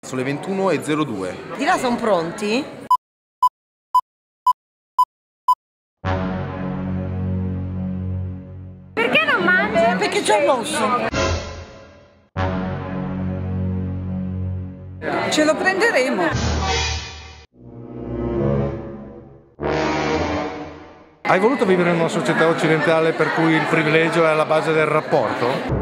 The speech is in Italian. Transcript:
Sono le 21:02. Di là sono pronti? Perché non mangi? Perché c'ho l'osso. Ce lo prenderemo. Hai voluto vivere in una società occidentale per cui il privilegio è alla base del rapporto?